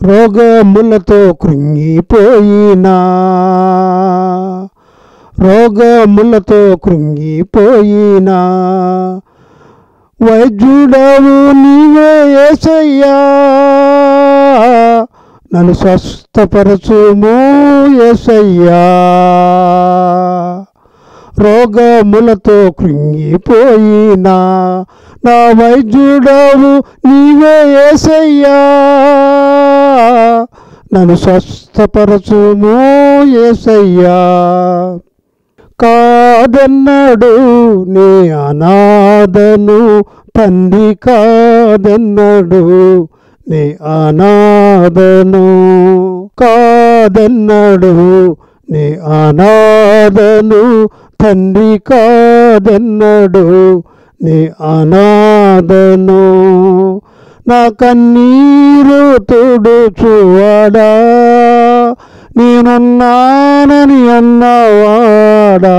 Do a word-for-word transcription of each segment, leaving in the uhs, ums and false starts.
రోగములతో కృంగిపోయినా రోగములతో కృంగిపోయినా వైద్యుడవు నీవే యేసయ్యా, నన్ను స్వస్థపరచుము యేసయ్యా. రోగములతో కృంగిపోయినా నా వైద్యుడవు నీవే యేసయ్యా, నన్ను స్వస్థపరచుము యేసయ్యా. కాదన్నాడు నీ అనాథను తండ్రి, కాదన్నాడు నీ అనాథను, కాదన్నాడు నీ అనాథను తండ్రి, కాదన్నాడు నీ అనాథను. నా కన్నీరు తుడుచువాడా, నేనున్నానని అన్నవాడా,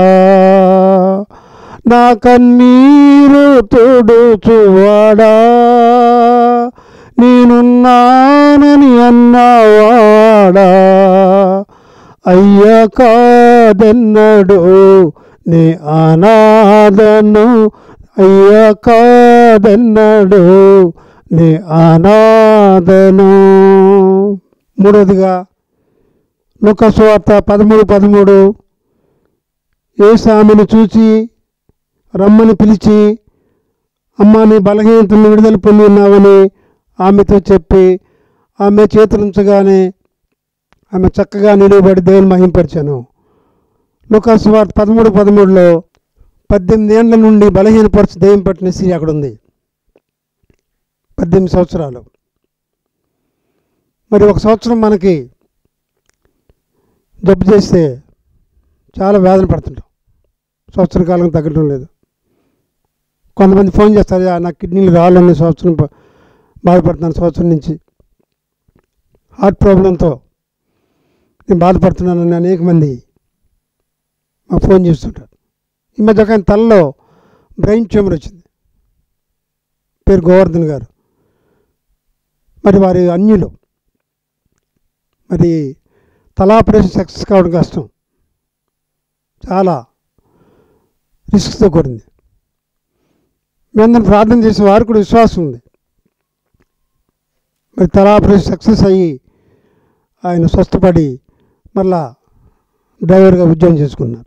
నా కన్నీరు తుడుచువాడా, నేనున్నానని అన్నవాడా. అయ్యా కాదన్నాడు నీ అనాథను, అయ్యా కాదన్నాడు నీ అనాథను. మూడవదిగా లూకా సువార్త పదమూడు పదమూడు యేసు ఆమెను చూచి రమ్మని పిలిచి, అమ్మా నీ బలహీనతను విడుదల పొంది ఉన్నావని ఆమెతో చెప్పి ఆమె చేతులుంచగానే ఆమె చక్కగా నిలువబడి దేవుని మహింపరిచాను. లూకా సువార్త పదమూడు పదమూడులో పద్దెనిమిది ఏళ్ల నుండి బలహీనపరచు దెయ్యం పట్టిన స్త్రీ అక్కడ ఉంది. పద్దెనిమిది సంవత్సరాలు. మరి ఒక సంవత్సరం మనకి జబ్బు చేస్తే చాలా వేదన పడుతుంటాం, సంవత్సర కాలం తగ్గడం లేదు. కొంతమంది ఫోన్ చేస్తారు, నాకు కిడ్నీలు రావాలని సంవత్సరం బాధపడుతున్నాను, సంవత్సరం నుంచి హార్ట్ ప్రాబ్లంతో నేను బాధపడుతున్నానని అనేక మంది మాకు ఫోన్ చేస్తుంటారు. ఈ మధ్య ఒక ఆయన తలలో బ్రెయిన్ ట్యూమర్ వచ్చింది, పేరు గోవర్ధన్ గారు. మరి వారి అన్యులు, మరి తల ఆపరేషన్ సక్సెస్ కావడం కష్టం, చాలా రిస్క్తో కూడింది. మేమందరం ప్రార్థన చేసే వారు కూడా విశ్వాసం ఉంది. మరి తల ఆపరేషన్ సక్సెస్ అయ్యి ఆయన స్వస్థపడి మళ్ళా డ్రైవర్గా ఉద్యోగం చేసుకున్నారు.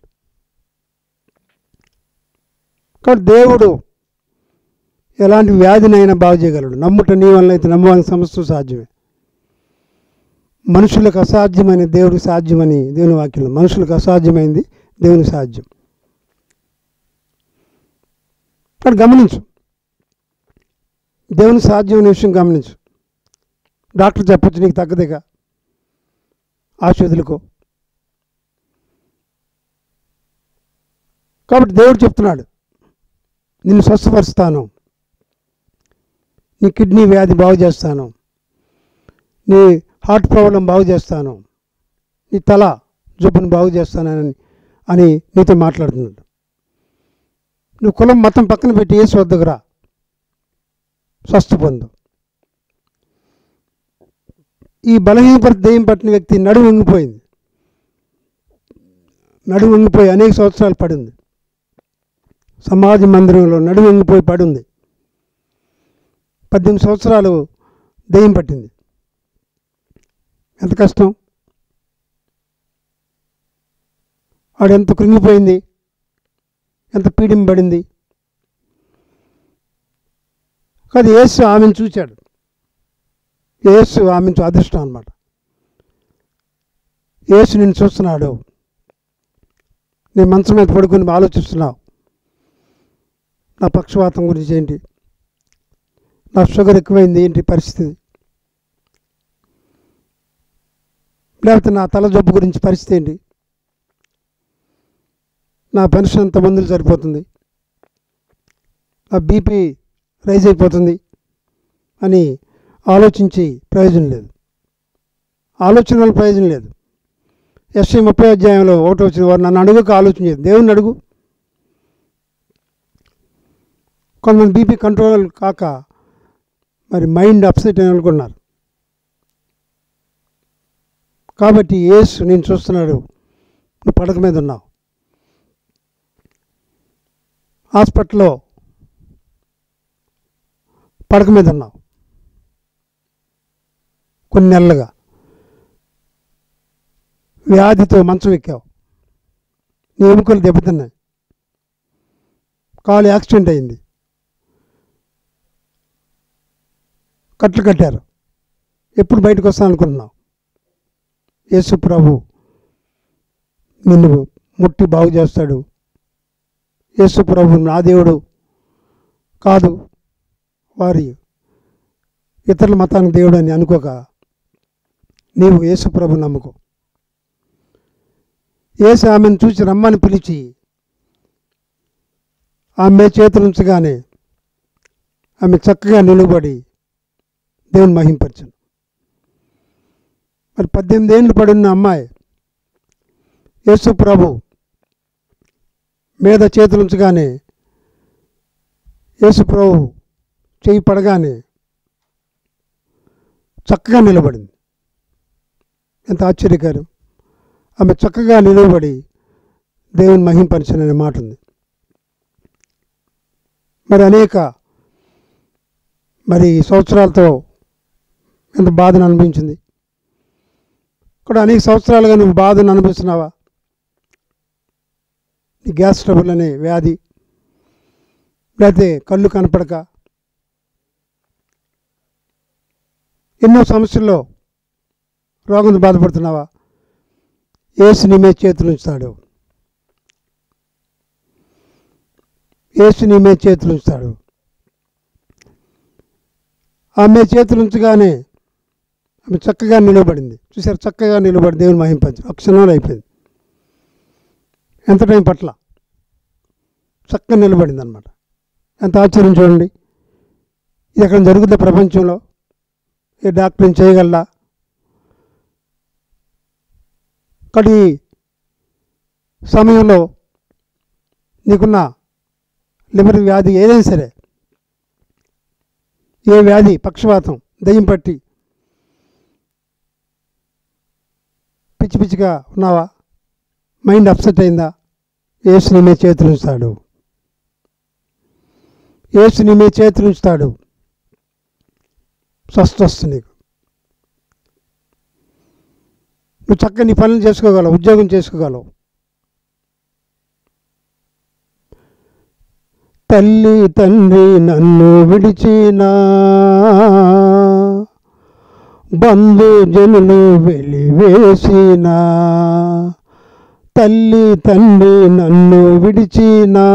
కాబట్టి దేవుడు ఎలాంటి వ్యాధినైనా బాగు చేయగలడు. నమ్ముట నీ వల్ల అయితే నమ్మడానికి సమస్తం సాధ్యమే. మనుషులకు అసాధ్యమైన దేవుడికి సాధ్యమని దేవుని వాక్యంలో, మనుషులకు అసాధ్యమైంది దేవునికి సాధ్యం. కానీ గమనించు, దేవుని సాధ్యమైన విషయం గమనించు. డాక్టర్ చెప్పచ్చు నీకు తగ్గదిగా ఆశుద్ధులకు. కాబట్టి దేవుడు చెప్తున్నాడు, నిన్ను స్వస్థపరుస్తాను, నీ కిడ్నీ వ్యాధి బాగు చేస్తాను, నీ హార్ట్ ప్రాబ్లం బాగు చేస్తాను, నీ తల జబ్బును బాగు చేస్తానని అని నీతో మాట్లాడుతున్నాడు. నువ్వు కులం మతం పక్కన పెట్టి యేసు వద్దకు రా, స్వస్థ పొందు. ఈ బలహీనపరి దెయ్యం పట్టిన వ్యక్తి నడుము వంగిపోయింది, నడుము వంగిపోయి అనేక సంవత్సరాలు పడింది. సమాజ మందిరంలో నడుము వంగిపోయి పడింది. పద్దెనిమిది సంవత్సరాలు దెయ్యం పట్టింది. ఎంత కష్టం. వాడు ఎంత కృంగిపోయింది, ఎంత పీడింపబడింది. కాదు, యేసు ఆమెను చూశాడు. యేసు ఆమెను అదృష్టం అన్నమాట. యేసు నిన్ను చూస్తున్నాడు. నేను మంచం మీద పడుకొని ఆలోచిస్తున్నావు, నా పక్షవాతం గురించి ఏంటి, నా షుగర్ ఎక్కువైంది ఏంటి పరిస్థితి, లేకపోతే నా తల జబ్బు గురించి పరిస్థితి ఏంటి, నా పెన్షన్ అంత మందులు సరిపోతుంది, నా బీపీ రైజ్ అయిపోతుంది అని ఆలోచించి ప్రయోజనం లేదు. ఆలోచన వల్ల ప్రయోజనం లేదు. యెషయా ముప్పై అధ్యాయంలో ఒకటి వచ్చిన వారు నన్ను అడుగుక ఆలోచన చేయదు, దేవుణ్ణి అడుగు. కొంతమంది బీపీ కంట్రోల్ కాక మరి మైండ్ అప్సెట్ అని అనుకున్నారు. కాబట్టి యేసు నేను చూస్తున్నాడు, నువ్వు పడక మీద ఉన్నావు, హాస్పిటల్లో పడక మీద ఉన్నావు కొన్ని నెలలుగా, వ్యాధితో మంచం ఎక్కావు, నీ ఎముకలు దెబ్బతిన్నాయి, కాలు యాక్సిడెంట్ అయింది, కట్లు కట్టారు, ఎప్పుడు బయటకు వస్తాను అనుకుంటున్నావు. యేసు ప్రభు నిన్ను ముట్టి బాగు చేస్తాడు. యేసు ప్రభు నా దేవుడు కాదు, వారి ఇతరుల మతానికి దేవుడు అని అనుకోక నీవు యేసు ప్రభు నమ్ముకో. యేసు ఆమెను చూసి రమ్మని పిలిచి ఆమె చేతులుంచగానే ఆమె చక్కగా నిలబడి దేవుని మహింపరచను. మరి పద్దెనిమిది ఏళ్ళు పడిన అమ్మాయి యేసు ప్రభు మీద చేతులుంచగానే, యేసు ప్రభు చేయి పడగానే చక్కగా నిలబడింది. ఎంత ఆశ్చర్యకరం! ఆమె చక్కగా నిలబడి దేవుని మహింపరచను అనే మాట ఉంది. మరి అనేక మరి సంవత్సరాలతో ఎంత బాధను అనిపించింది. కూడా అనేక సంవత్సరాలుగా నువ్వు బాధను అనుభవిస్తున్నావా? నీ గ్యాస్ ట్రబుల్ అనే వ్యాధి, లేకపోతే కళ్ళు కనపడక ఎన్నో సమస్యల్లో రోగంతో బాధపడుతున్నావా? యేసు నీ మీద చేతులు ఉంచుతాడు. యేసు నీ మీద చేతులు ఉంచుతాడు. ఆమె చేతులు ఉంచగానే ఆమె చక్కగా నిలబడింది. చూసారు, చక్కగా నిలబడి దేవుని మహింపరచు. ఒక క్షణంలో అయిపోయింది. ఎంత టైం పట్ల చక్కగా నిలబడింది అనమాట. ఎంత ఆశ్చర్యం చూడండి. ఇది ఎక్కడ జరుగుతుంది ప్రపంచంలో? ఏ డాక్టర్ని చేయగలరా? కడి సమయంలో నీకున్న లివర్ వ్యాధి ఏదైనా సరే, ఏ వ్యాధి, పక్షవాతం, దయ్యం పట్టి పిచ్చి పిచ్చిగా ఉన్నావా? మైండ్ అప్సెట్ అయిందా? యేసు నీ మీద చేతులు ఉంచుతాడు. యేసు నీ మీద చేతులు ఉంచుతాడు. స్వస్థ వస్తుంది నీకు. నువ్వు చక్కగా నీ పనులు చేసుకోగలవు, ఉద్యోగం చేసుకోగలవు. తల్లి తండ్రి నన్ను విడిచినా, బంధు జనులు వెలివేసినా, తల్లి తండ్రి నన్ను విడిచినా,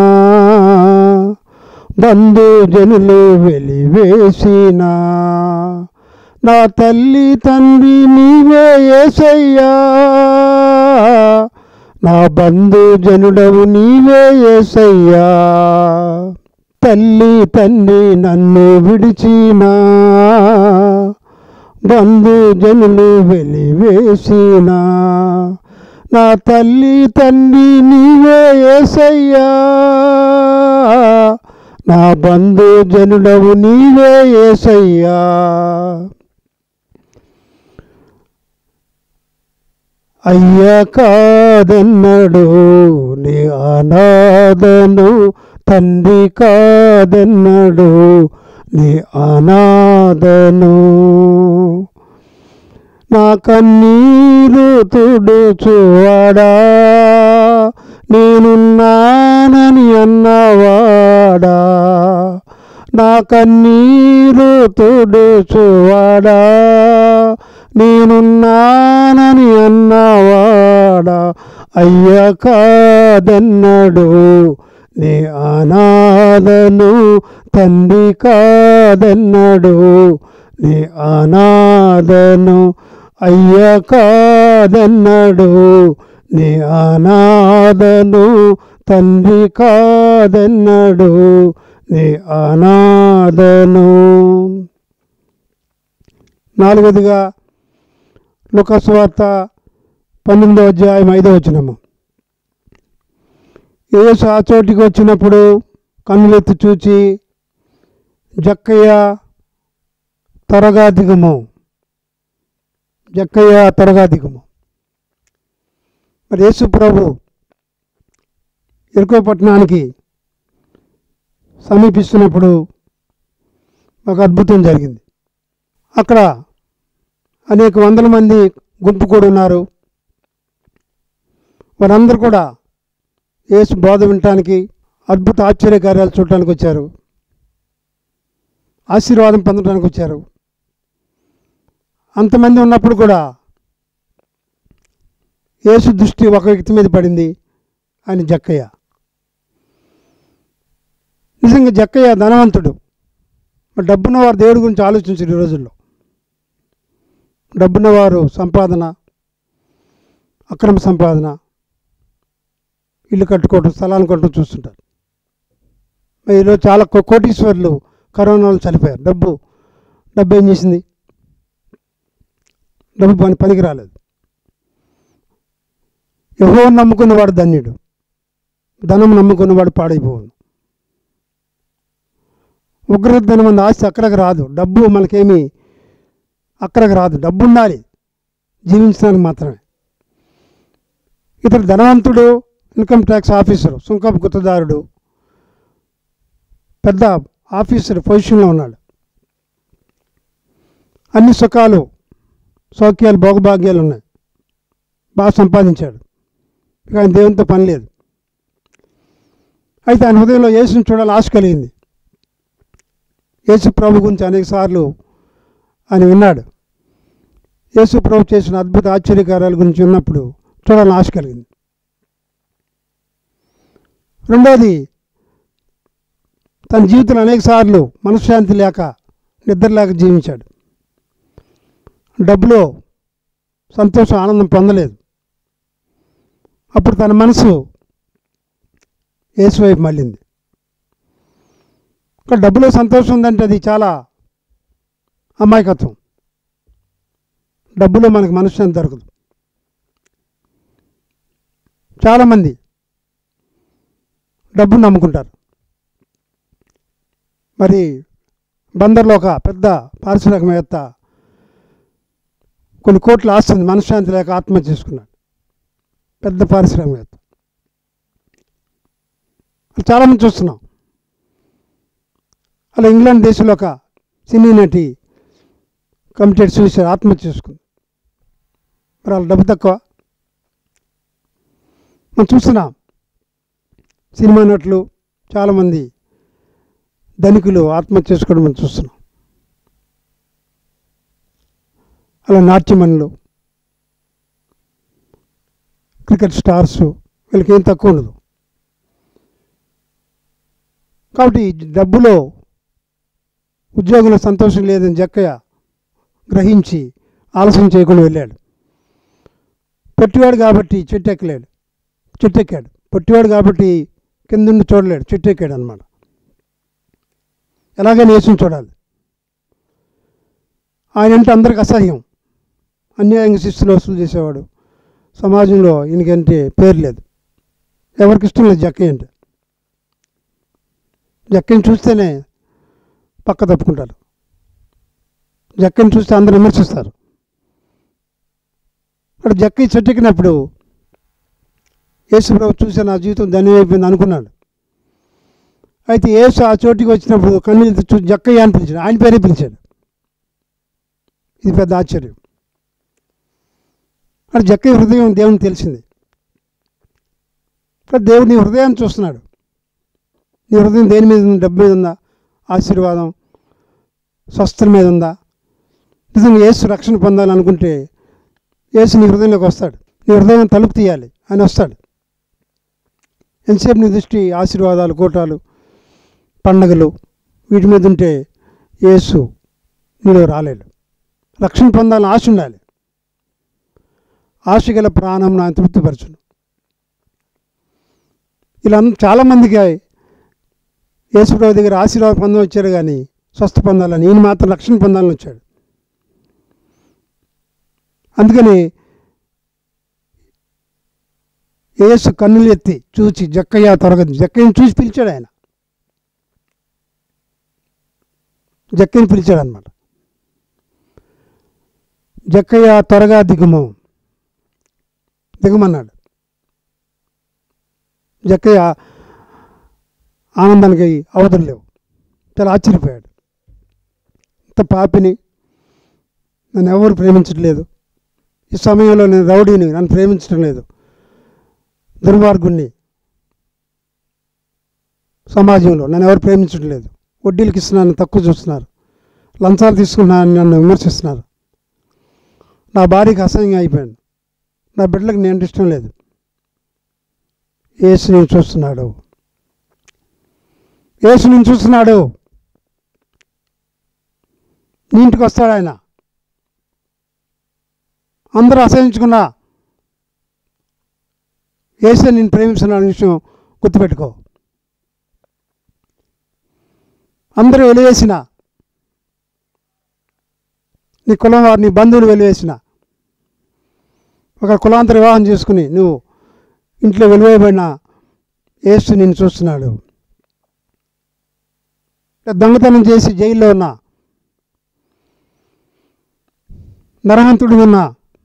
బంధు జనులు వెలివేసినా, నా తల్లి తండ్రి నీవే యేసయ్యా, నా బంధు జనుడవు నీవే యేసయ్యా. తల్లి తండ్రి నన్ను విడిచినా, బంధు జనులు వెలివేసినా, నా తల్లి తండ్రి నీవే యేసయ్యా, నా బంధు జనుడవు నీవే యేసయ్యా. అయ్యా కాదన్నడు నీ అనాథను, తండ్రి కాదన్నడు నీ అనాథను, నా కన్నీరు తుడుచువాడా, నేనున్నానని అన్నవాడా, నా కన్నీరు తుడుచువాడా, నేనున్నానని అన్నవాడా, అయ్యా కాదన్నడు నీ అనాథను, తండ్రి కాదన్నడు నీ అనాథను, అయ్యా కాదన్నడు నీ అనాథను, తండ్రి కాదన్నడు నీ అనాథను. నాలుగవదిగా లూకా సువార్త పన్నెండో అధ్యాయం ఐదో వచనము. యేసు ఆ చోటికి వచ్చినప్పుడు కన్నులెత్తి చూచి, జక్కయ్య త్వరగా దిగుము, జక్కయ్య త్వరగా దిగుము. మరి యేసు ప్రభు యెరికో పట్టణానికి సమీపిస్తున్నప్పుడు ఒక అద్భుతం జరిగింది. అక్కడ అనేక వందల మంది గుంపు కూడా ఉన్నారు. వారందరూ కూడా యేసు బోధ వినటానికి, అద్భుత ఆశ్చర్యకార్యాలు చూడటానికి వచ్చారు, ఆశీర్వాదం పొందడానికి వచ్చారు. అంతమంది ఉన్నప్పుడు కూడా యేసు దృష్టి ఒక వ్యక్తి మీద పడింది, ఆయన జక్కయ్య. నిజంగా జక్కయ్య ధనవంతుడు. డబ్బున్నవారు దేవుడి గురించి ఆలోచించారు. ఈ రోజుల్లో డబ్బున్నవారు సంపాదన, అక్రమ సంపాదన, ఇల్లు కట్టుకోవడం, స్థలాలు కొట్టడం చూస్తుంటారు. ఈరోజు చాలా కోటీశ్వర్లు కరోనాలో చనిపోయారు. డబ్బు డబ్బు ఏం చేసింది? డబ్బు పని పనికి రాలేదు. యెహోవాను నమ్ముకున్నవాడు ధన్యుడు, ధనం నమ్ముకున్నవాడు పాడైపోవును. ఉగ్రత ధనం అన్న ఆస్తి అక్కడికి రాదు. డబ్బు మనకేమీ అక్కడికి రాదు. డబ్బు ఉండాలి జీవించడానికి మాత్రమే. ఇతడు ధనవంతుడు, ఇన్కమ్ ట్యాక్స్ ఆఫీసరు, సుంకపు గుత్తదారుడు, పెద్ద ఆఫీసర్ పొజిషన్లో ఉన్నాడు. అన్ని సుఖాలు, సౌఖ్యాలు, భోగభాగ్యాలు ఉన్నాయి. బాగా సంపాదించాడు. ఇక ఆయన దేవునితో పని లేదు. అయితే ఆయన హృదయంలో యేసుని చూడాలని ఆశ కలిగింది. యేసు ప్రభు గురించి అనేక సార్లు ఆయన విన్నాడు. యేసు ప్రభు చేసిన అద్భుత ఆశ్చర్యకార్యాల గురించి విన్నప్పుడు చూడాలని ఆశ కలిగింది. రెండోది, తన జీవితంలో అనేక సార్లు మనశ్శాంతి లేక, నిద్ర లేక జీవించాడు. డబ్బులో సంతోషం, ఆనందం పొందలేదు. అప్పుడు తన మనసు యేసు వైపు మళ్ళింది. ఇక్కడ డబ్బులో సంతోషం ఉందంటే అది చాలా అమాయకత్వం. డబ్బులో మనకు మనశ్శాంతి దొరకదు. చాలామంది డబ్బును నమ్ముకుంటారు. మరి బందర్లో ఒక పెద్ద పారిశ్రామికవేత్త కొన్ని కోట్ల ఆస్తుంది, మనశ్శాంతి లేక ఆత్మహత్య చేసుకున్నాడు. పెద్ద పారిశ్రామికవేత్త. చాలామంది చూస్తున్నాం. అలా ఇంగ్లాండ్ దేశంలో ఒక సినీ నటి కమిటెడ్ సూసైడ్, ఆత్మహత్య చేసుకుంది. మరి వాళ్ళ డబ్బు తక్కువ. మనం చూస్తున్నాం సినిమా నటులు చాలామంది ధనికులు ఆత్మహత్య చేసుకోవడం మనం చూస్తున్నాం. అలా నాట్యమణులు, క్రికెట్ స్టార్స్, వీళ్ళకి ఏం తక్కువ ఉండదు. కాబట్టి డబ్బులో, ఉద్యోగంలో సంతోషం లేదని జక్కయ్య గ్రహించి ఆలస్యం చేయకుండా వెళ్ళాడు. పొట్టివాడు కాబట్టి చెట్టు ఎక్కలేడు, చెట్టు ఎక్కాడు. పొట్టివాడు కాబట్టి కింద చూడలేడు, చెట్టు ఎక్కాడు అనమాట. ఎలాగైనా యేసుని చూడాలి. ఆయన అంటే అందరికి అసహ్యం. అన్యాయంగా శిస్తులు వసూలు చేసేవాడు. సమాజంలో ఈయనకంటే పేరు లేదు. ఎవరికి ఇష్టం లేదు జక్కయ్య అంటే. జక్కయ్యని చూస్తేనే పక్క తప్పుకుంటారు. జక్కయ్యని చూస్తే అందరూ విమర్శిస్తారు. అక్కడ జక్కయ్య చెట్టు ఎక్కినప్పుడు యేసు ప్రభు చూసి నా జీవితం ధన్యమైపోయింది అనుకున్నాడు. అయితే యేసు ఆ చోటికి వచ్చినప్పుడు కన్నీళ్ళతో చూ జక్కయ్య అని పిలిచాడు. ఆయన పేరే పిలిచాడు. ఇది పెద్ద ఆశ్చర్యం. అక్కడ జక్కయ్య హృదయం దేవుని తెలిసింది. దేవుడు నీ హృదయాన్ని చూస్తున్నాడు. నీ హృదయం దేని మీద ఉంది? డబ్బు మీద ఉందా? ఆశీర్వాదం, స్వస్థత మీద ఉందా? నిజంగా యేసు రక్షణ పొందాలనుకుంటే యేసు నీ హృదయంలోకి వస్తాడు. నీ హృదయం తలుపు తీయాలి, ఆయన వస్తాడు. ఎంతసేపు నీ దృష్టి ఆశీర్వాదాలు, కోటాలు, పండగలు వీటి మీద ఉంటే యేసు నీలో రాలేడు. రక్షణ పొందాలని ఆశ ఉండాలి. ఆశ గల ప్రాణం నా తృప్తిపరచును. ఇలా చాలామందికి యేసుప్రభు దగ్గర ఆశీర్వాదం పొందని వచ్చారు, కానీ స్వస్థ పొందాలని, ఈయన మాత్రం రక్షణ పొందాలని వచ్చాడు. అందుకని యేసు కన్నులు ఎత్తి చూచి జక్కయ్య త్వరగా, జక్కయ్యని చూసి పిలిచాడు. ఆయన జక్కయ్యని పిలిచాడు అనమాట. జక్కయ్య త్వరగా దిగుము, దిగుమన్నాడు. జక్కయ్య ఆనందానికి అవధులు లేవు, చాలా ఆశ్చర్యపోయాడు. ఇంత పాపిని, నన్ను ఎవరు ప్రేమించట్లేదు, ఈ సమయంలో నేను రౌడీని, నన్ను ప్రేమించడం లేదు, దుర్మార్గుణ్ణి, సమాజంలో నన్ను ఎవరు ప్రేమించడం లేదు, వడ్డీలకు ఇస్తున్నాను తక్కువ చూస్తున్నారు, లంచాలు తీసుకున్నాను నన్ను విమర్శిస్తున్నారు, నా భార్యకి అసహ్యంగా అయిపోయాను, నా బిడ్డలకు నేను ఇష్టం లేదు. యేసు నేను చూస్తున్నాడు, యేసు నేను చూస్తున్నాడు. నీ ఇంటికి వస్తాడు ఆయన. అందరూ అసహించుకున్నా యేసు నేను ప్రేమిస్తున్నాడు విషయం గుర్తుపెట్టుకో. అందరూ వెలివేసిన, నీ కులం వారు, నీ బంధువులు వెలివేసిన, ఒక కులాంతర వివాహం చేసుకుని నువ్వు ఇంట్లో వెలివేయబడిన యేసు నిన్ను చూస్తున్నాడు. దొంగతనం చేసి జైల్లో ఉన్నా, నరహంతుడు ఉన్నా,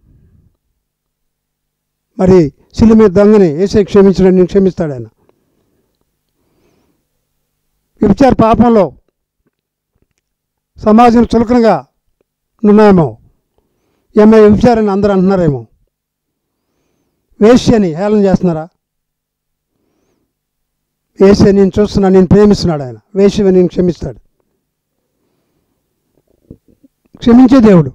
మరి శిలువ మీద దొంగని యేసే క్షమించడం నేను క్షమిస్తాడు ఆయన. వ్యభిచార పాపంలో సమాజం చులకనగా ఉన్నాయేమో, ఏమో వ్యభిచారాన్ని అందరూ అంటున్నారేమో, వేశ్యని హేళన చేస్తున్నారా? యేసే నేను చూస్తున్నా, నేను ప్రేమిస్తున్నాడు ఆయన. వేశ్యని నేను క్షమిస్తాడు, క్షమించే దేవుడు.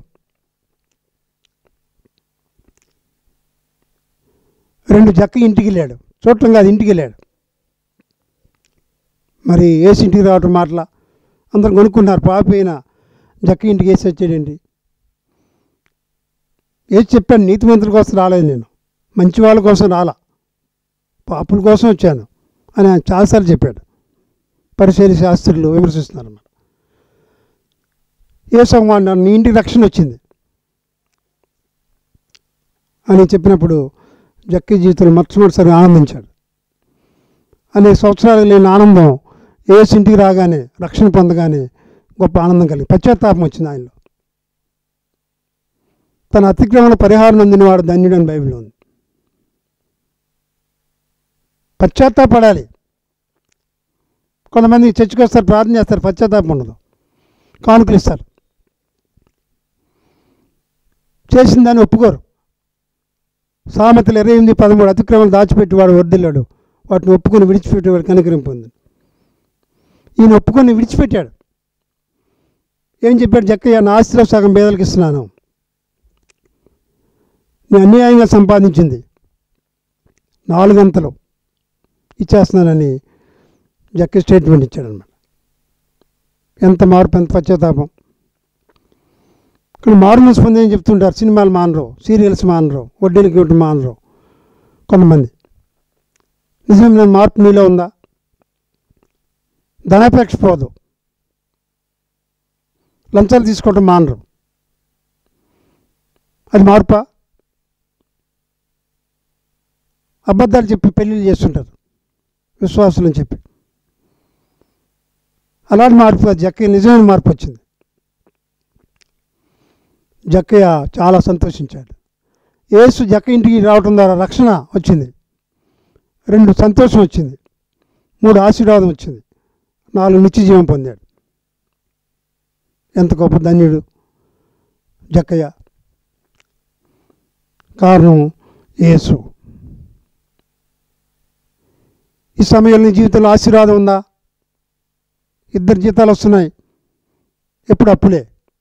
రెండు జక్క ఇంటికి వెళ్ళాడు, చూడటం కాదు ఇంటికి వెళ్ళాడు. మరి యేసు ఇంటికి రావటం మాటల అందరు కొనుక్కున్నారు. పాపి అయినా జక్క ఇంటికి వేసి వచ్చాడండి. ఏసి చెప్పాను, నీతిమంతుల కోసం రాలేదు, నేను మంచి వాళ్ళ కోసం రాలా, పాపుల కోసం వచ్చాను అని ఆయన చాలాసార్లు చెప్పాడు. పరిశీలి శాస్త్రులు విమర్శిస్తున్నారు అన్నమాట. యేసు అన్నాడు, నీ ఇంటికి రక్షణ వచ్చింది అని చెప్పినప్పుడు జక్కి జీవితంలో మొట్టమొదటిసారి ఆనందించాడు. అనేక సంవత్సరాలు లేని ఆనందం యేసు ఇంటికి రాగానే, రక్షణ పొందగానే గొప్ప ఆనందం కలిగి పశ్చాత్తాపం వచ్చింది ఆయనలో. తన అతిక్రమణ పరిహారం అందినవాడు ధన్యుడు అని బైబిల్లో ఉంది. పశ్చాత్తాపడాలి. కొంతమంది చర్చకు వస్తారు, ప్రార్థన చేస్తారు, పశ్చాత్తాపం ఉండదు, కానుకలు ఇస్తారు, చేసిన దాన్ని ఒప్పుకోరు. సామెతలు ఇరవై ఎనిమిది పదమూడు అతిక్రమణ దాచిపెట్టేవాడు వర్ధిల్లాడు, వాటిని ఒప్పుకొని విడిచిపెట్టేవాడు కనికరం పొంది. ఈయన ఒప్పుకొని విడిచిపెట్టాడు. ఏం చెప్పాడు జక్కయ్య? నా ఆస్తిలో సగం పేదలకు ఇస్తున్నాను, నేను అన్యాయంగా సంపాదించింది నాలుగంతలు ఇచ్చేస్తున్నానని జక్కయ్య స్టేట్మెంట్ ఇచ్చాడు అనమాట. ఎంత మార్పు, ఎంత పశ్చాత్తాపం. ఇక్కడ మారుమనసు పొంది ఏం చెప్తుంటారు, సినిమాలు మానరు, సీరియల్స్ మానరు, వడ్డీలకి ఇవ్వటం మానరు కొంతమంది. నిజమైన మార్పు నీలో ఉందా? ధనాపేక్ష పోదు, లంచాలు తీసుకోవటం మానరు, అది మార్పా? అబద్ధాలు చెప్పి పెళ్ళిళ్ళు చేస్తుంటారు విశ్వాసులని చెప్పి, అలాంటి మార్పు. జక్కయ్య నిజమైన మార్పు వచ్చింది. జక్కయ్య చాలా సంతోషించాడు. యేసు జక్క ఇంటికి రావటం ద్వారా రక్షణ వచ్చింది, రెండు సంతోషం వచ్చింది, మూడు ఆశీర్వాదం వచ్చింది, నాలుగు నిత్య జీవం పొందాడు. ఎంత గొప్ప ధన్యుడు జక్కయ్య. కారణం యేసు. ఈ సమయంలో నీ జీవితంలో ఆశీర్వాదం ఉందా? ఇద్దరు జీతాలు వస్తున్నాయి, ఎప్పుడు అప్పులే.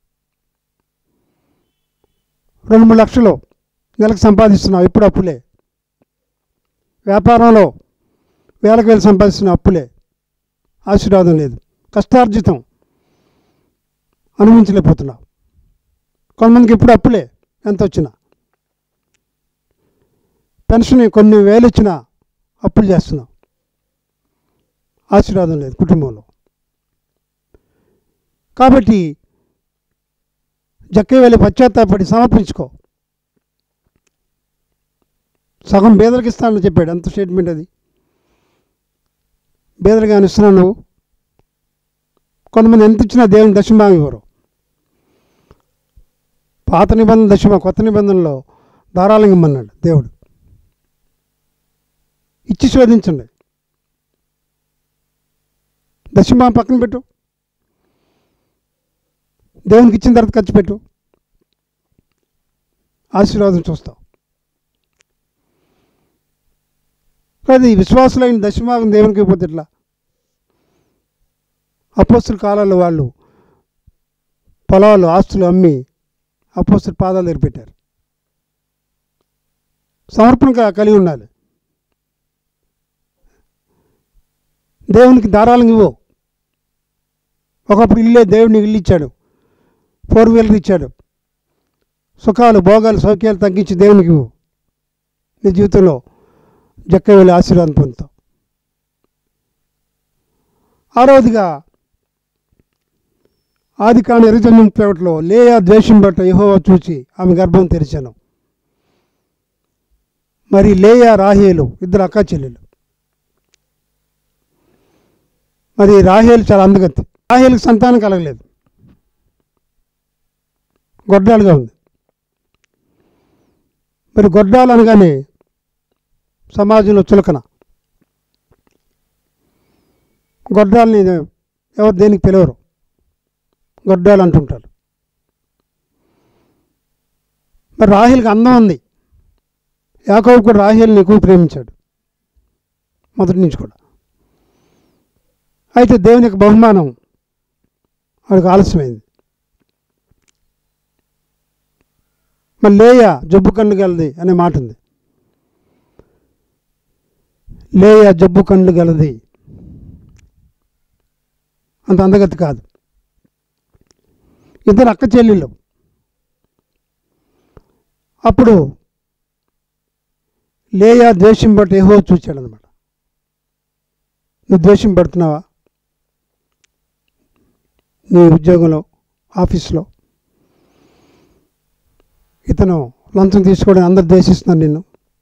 రెండు మూడు లక్షలు నెలకు సంపాదిస్తున్నావు, ఎప్పుడు అప్పులే. వ్యాపారంలో వేలకు వేలు సంపాదిస్తున్నావు, అప్పులే, ఆశీర్వాదం లేదు. కష్టార్జితం అనుభవించలేకపోతున్నావు. కొంతమందికి ఎప్పుడు అప్పులే, ఎంత వచ్చినా. పెన్షన్ కొన్ని వేలు ఇచ్చినా అప్పులు చేస్తున్నావు, ఆశీర్వాదం లేదు కుటుంబంలో. కాబట్టి జక్కయ్య వెళ్ళి పశ్చాత్తాపడి సమర్పించుకో. సగం బేదలకు ఇస్తానని చెప్పాడు. ఎంత స్టేట్మెంట్ అది! బేదలుగా ఇస్తున్నాను నువ్వు. కొంతమంది ఎంత ఇచ్చినా దేవుని దశమభాగం ఇవ్వరు. పాత నిబంధన దశమ, కొత్త నిబంధనలో ధారాళంగా ఇమ్మన్నాడు దేవుడు. ఇచ్చి శోధించండి. దశమ పక్కన పెట్టు, దేవునికి ఇచ్చిన తర్వాత ఖర్చు పెట్టు, ఆశీర్వాదం చూస్తావు. అది విశ్వాసులైన దశమాగం దేవునికి ఇవ్వకపోతే ఎట్లా? అపోస్తుల కాలాల్లో వాళ్ళు పొలాలు, ఆస్తులు అమ్మి అపోస్తుల పాదాలు దగ్గర పెట్టారు. సమర్పణ కలిగి ఉండాలి. దేవునికి ధారాళంగా ఇవ్వు. ఒకప్పుడు ఇల్లే దేవుడిని ఇల్లు ఇచ్చాడు, ఫోర్ వీలర్ ఇచ్చాడు, సుఖాలు, భోగాలు, సౌఖ్యాలు తగ్గించి దేవునికి ఇవ్వు. నీ జీవితంలో జక్క వెళ్ళి ఆశీర్వాదం పొందుతావు. ఆరోదిగా ఆది కాని ఇరవై తొమ్మిది ముప్పై ఒకటిలో లేయా ద్వేషం బట్ట యెహోవా చూచి ఆమె గర్భం తెరిచాను. మరి లేయా రాహేలు ఇద్దరు అక్కా చెల్లెలు. మరి రాహేలు చాలా అందగత్తి. రాహేలుకి సంతానం కలగలేదు, గొడ్డాలుగా ఉంది. మరి గొడ్డాలు అనగానే సమాజంలో చులకన. గొడ్డాలని ఎవరు దేనికి పిలవరు, గొడ్డాలు అంటుంటారు. మరి రాహేలుకి అందం ఉంది. యాకోబు కూడా రాహేలుని ఎక్కువ ప్రేమించాడు మొదటి నుంచి కూడా. అయితే దేవుని యొక్క బహుమానం వాడికి ఆలస్యమైంది. మరి లేయా జబ్బు కన్ను గలది అనే మాట ఉంది. లేయా జబ్బు కన్ను గలది, అంత అందగతి కాదు. ఇద్దరు అక్క చెల్లెళ్ళు. అప్పుడు లేయా ద్వేషం బట్టి యెహోవా చూచాడు అనమాట. నువ్వు ద్వేషం పడుతున్నావా? నీ ఉద్యోగంలో, ఆఫీస్లో ఇతను లంచం తీసుకోవడం అందరు ద్వేషిస్తున్నారు నిన్ను.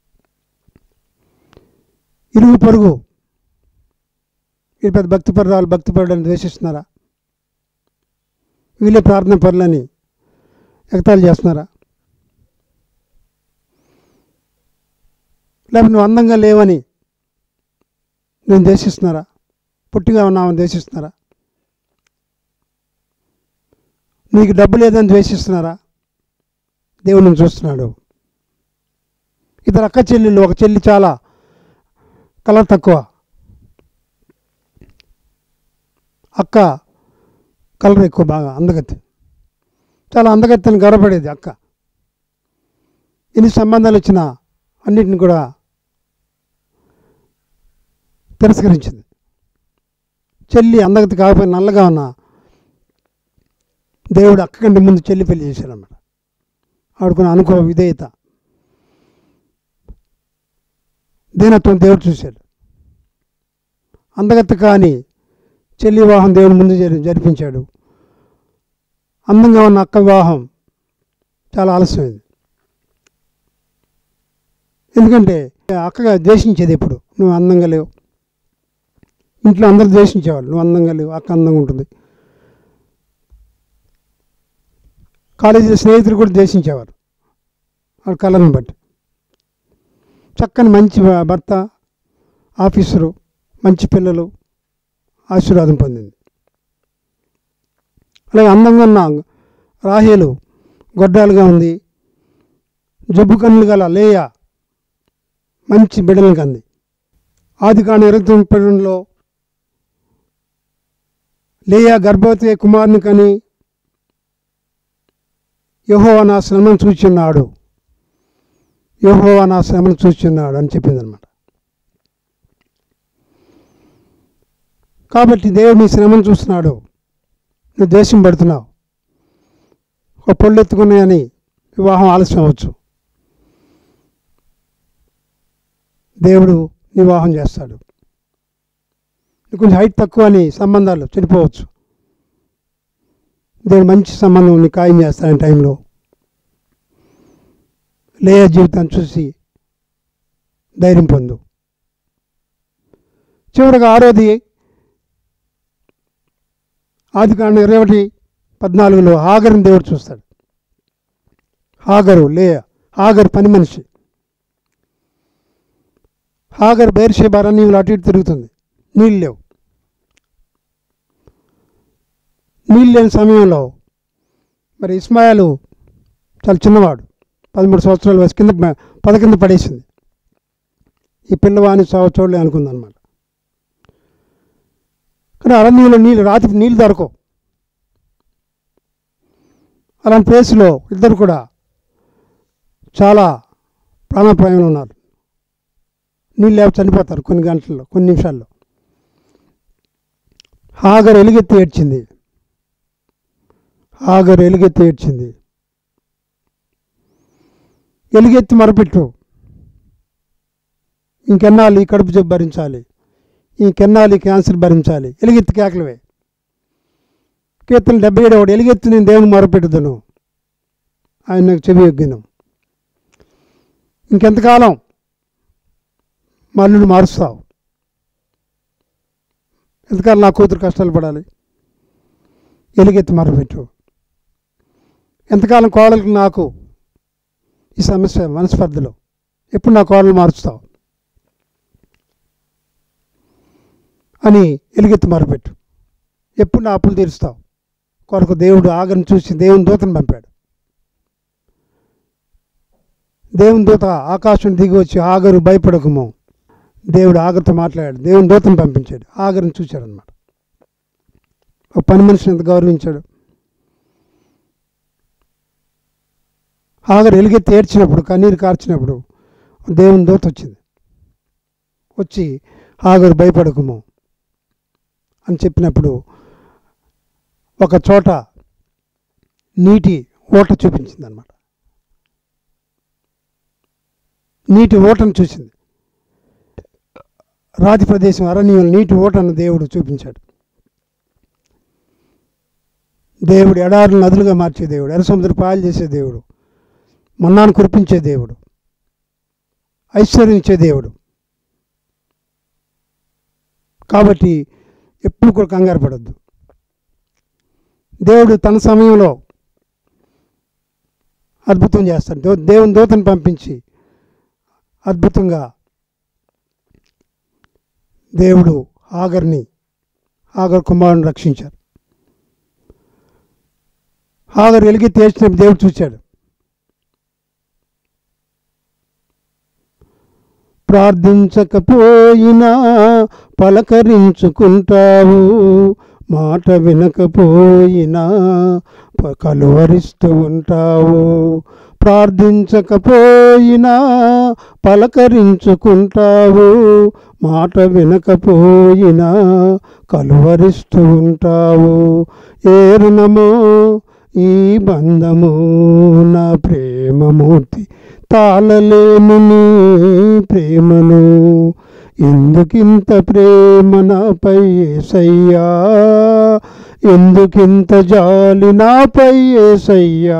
ఇరుగు పొరుగు ఇది పెద్ద భక్తి పరురాలు భక్తి పరుడని ద్వేషిస్తున్నారా? వీళ్ళే ప్రార్థన పరులని ఎగతాళి చేస్తున్నారా? లేకపోతే నువ్వు అందంగా లేవని నేను ద్వేషిస్తున్నారా? పుట్టిగా ఉన్నామని ద్వేషిస్తున్నారా? నీకు డబ్బు లేదని ద్వేషిస్తున్నారా? దేవుడు నేను చూస్తున్నాడు. ఇద్దరు అక్క చెల్లెళ్ళు. ఒక చెల్లి చాలా కలర్ తక్కువ, అక్క కలర్ ఎక్కువ, బాగా అందగత్తి, చాలా అందగత్తి అని గర్వపడేది అక్క. ఎన్ని సంబంధాలు వచ్చినా అన్నిటిని కూడా తిరస్కరించింది. చెల్లి అందగత్తి కాకపోయినా నల్లగా ఉన్నా దేవుడు అక్క కంటే ముందు చెల్లి పెళ్లి చేశాడు అన్నమాట. ఆడుకున్న అనుకో విధేయత, దీనత్వం దేవుడు చూశాడు. అందగత్తి కానీ చెల్లి వివాహం దేవుడు ముందు జరిపించాడు. అందంగా ఉన్న అక్క వివాహం చాలా ఆలస్యమైంది. ఎందుకంటే అక్కగా ద్వేషించేది ఎప్పుడు, నువ్వు అందంగా లేవు. ఇంట్లో అందరూ ద్వేషించేవాళ్ళు, నువ్వు అందంగా లేవు, అక్క అందంగా ఉంటుంది. కాలేజీలో స్నేహితులు కూడా ద్వేషించేవారు వాళ్ళ కళను బట్టి. చక్కని మంచి భర్త, ఆఫీసరు, మంచి పిల్లలు, ఆశీర్వాదం పొందింది. అలాగే అందంగా ఉన్న రాహేలు గొడ్డాలుగా ఉంది. జబ్బు కన్నులు గల లేయా మంచి బిడ్డలను కంది. ఆది కాని ఇరవై తొమ్మిదిలో లేయా గర్భవతి కుమారుని కని యెహోవా నా శ్రమను చూచున్నాడు, యెహోవా నా శ్రమను చూచున్నాడు అని చెప్పింది అనమాట. కాబట్టి దేవుడు నీ శ్రమను చూస్తున్నాడు. నువ్వు దేశం పడుతున్నావు. ఒక పళ్ళు ఎత్తుకున్నాయని వివాహం ఆలస్యం అవ్వచ్చు. దేవుడు వివాహం చేస్తాడు. కొంచెం హైట్ తక్కువ అని సంబంధాలు చెడిపోవచ్చు. దేవుడు మంచి సంబంధం నీ ఖాయం చేస్తాడని టైంలో లేయా జీవితాన్ని చూసి ధైర్యం పొందు. చివరిగా ఆరోది ఆది కాండం ఇరవై ఒకటి పద్నాలుగులో హాగరుని దేవుడు చూస్తాడు. హాగరు లే హాగరు పని మనిషి. హాగరు బెయేర్షెబా అరణ్యంలో అటు ఇటు తిరుగుతుంది. నీళ్ళు లేవు. నీళ్ళు లేని సమయంలో మరి ఇస్మాయిలు చాలా చిన్నవాడు, పదమూడు సంవత్సరాల వయసు, కింద పద కింద పడేసింది. ఈ పిల్లవాడిని చావు చూడలే అనుకుందనమాట. కానీ అరణ్యంలో నీళ్ళు రాత్రి నీళ్ళు దొరకవు. అలాంటి ప్లేస్లో ఇద్దరు కూడా చాలా ప్రాణాపాయంలో ఉన్నారు. నీళ్ళు లేక చనిపోతారు కొన్ని గంటల్లో, కొన్ని నిమిషాల్లో. హాగరు ఎలుగెత్తి ఏడ్చింది. హాగరు ఎలుగెత్తి ఏడ్చింది. ఎలుగెత్తి మరపెట్టు, ఇంకెన్నాళ్ళు ఈ కడుపు జబ్బు భరించాలి, ఇంకెన్నాళ్ళు ఈ క్యాన్సర్ భరించాలి, ఎలుగెత్తి కేకలవే. కీర్తన డెబ్బై ఏడు ఒకటి, ఎలుగెత్తి నేను దేవుని మొరపెట్టుదును, ఆయన నాకు చెవి ఎగ్గిను. ఇంకెంతకాలం మల్లుడు మారుస్తావు, ఎంతకాలం నా కూతురు కష్టాలు పడాలి, ఎలుగెత్తి మొరపెట్టు. ఎంతకాలం కోడలకు నాకు ఈ సమస్య మనస్పర్ధలో, ఎప్పుడు నా కోడలు మారుస్తావు అని ఎలుగెత్తి మొరపెట్టు. ఎప్పుడు నా అప్పులు తీరుస్తావు కొరకు దేవుడు ఆగను చూసి దేవుని దూతను పంపాడు. దేవుని దూత ఆకాశం దిగి వచ్చి ఆగరు భయపడకము, దేవుడు ఆగరుతో మాట్లాడాడు. దేవుని దూతను పంపించాడు, ఆగరుని చూశాడు అనమాట. ఒక పని మనిషిని ఎంత గౌరవించాడు. ఆగరు ఎలుగెత్తి ఏడ్చినప్పుడు, కన్నీరు కార్చినప్పుడు దేవుని దూత వచ్చింది. వచ్చి ఆగరు భయపడకము అని చెప్పినప్పుడు ఒక చోట నీటి ఓట చూపించింది అనమాట. నీటి ఓటను చూసింది. రాతి ప్రదేశం అరణ్యంలో నీటి ఓటను దేవుడు చూపించాడు. దేవుడు ఎడారులు నదులుగా మార్చే దేవుడు, ఎర్ర సముద్ర పాయలు చేసే దేవుడు, మన్నాను కురిపించే దేవుడు, ఐశ్వర్యం ఇచ్చే దేవుడు. కాబట్టి ఎప్పుడు కూడా కంగారు పడద్దు. దేవుడు తన సమయంలో అద్భుతం చేస్తాడు. దేవుని దూతను పంపించి అద్భుతంగా దేవుడు ఆగర్ని ఆగర్ కుమారుని రక్షించారు. ఆగర్ ఎలుగెత్తి ఏడ్చినప్పుడు దేవుడు చూశాడు. ప్రార్థించకపోయినా పలకరించుకుంటావు, మాట వినకపోయినా కలువరిస్తూ ఉంటావు. ప్రార్థించకపోయినా పలకరించుకుంటావు, మాట వినకపోయినా కలువరిస్తూ ఉంటావు. ఏ రుణమో ఈ బంధము నా ప్రేమమూర్తి, తాళలేను నీ ప్రేమను, ఎందుకింత ప్రేమ నాపై యేసయ్యా, ఎందుకింత జాలి నాపై యేసయ్యా.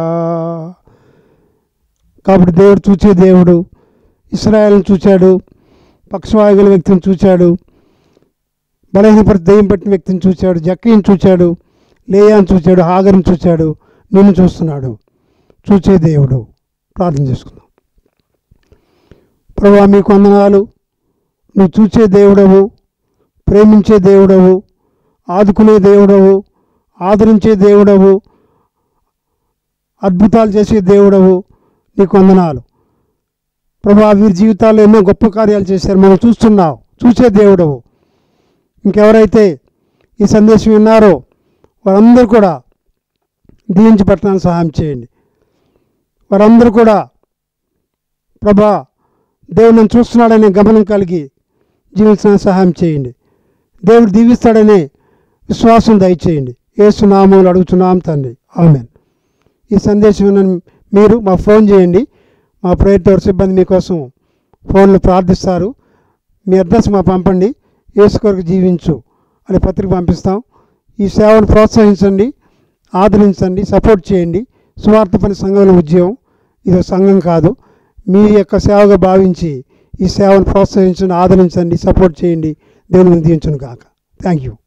కాబట్టి దేవుడు చూసే దేవుడు. ఇశ్రాయేలును చూశాడు, పక్షవాయుగల వ్యక్తిని చూశాడు, బలహీనపడి దెయ్యం పట్టిన వ్యక్తిని చూశాడు, జక్కయ్యను చూశాడు, లేయాను చూశాడు, హాగరుని చూశాడు, నిన్ను చూస్తున్నాడు. చూసే దేవుడు. ప్రార్థన చేసుకుందాం. ప్రభువా మీకు వందనాలు. నువ్వు చూసే దేవుడవు, ప్రేమించే దేవుడవు, ఆదుకునే దేవుడవు, ఆదరించే దేవుడవు, అద్భుతాలు చేసే దేవుడవు. నీకు వందనాలు ప్రభువా. వీరి జీవితాల్లో ఎన్నో గొప్ప కార్యాలు చేశారు, మనం చూస్తున్నావు. చూసే దేవుడవు. ఇంకెవరైతే ఈ సందేశం విన్నారో వారందరూ కూడా దీవించి పెట్టడానికి సహాయం చేయండి. వారందరూ కూడా ప్రభా దేవుడు నన్ను చూస్తున్నాడనే గమనం కలిగి జీవించడానికి సహాయం చేయండి. దేవుడు దీవిస్తాడనే విశ్వాసం దయచేయండి. యేసు నామములో అడుగుతున్నాం తండ్రి, ఆమేన్. ఈ సందేశం మీరు మా ఫోన్ చేయండి. మా ప్రేయర్ టవర్ సిబ్బంది మీకోసం ఫోన్లో ప్రార్థిస్తారు. మీ అడ్రస్ మా పంపండి. యేసు కొరకు జీవించు అనే పత్రిక పంపిస్తాం. ఈ సేవను ప్రోత్సహించండి, ఆదరించండి, సపోర్ట్ చేయండి. సువార్త పని సంఘంలో ఉద్యోగం, ఇది సంఘం కాదు. మీ యొక్క సేవగా భావించి ఈ సేవను ప్రోత్సహించండి, ఆదరించండి, సపోర్ట్ చేయండి. దేవుని దీవించును గాక. Thank you.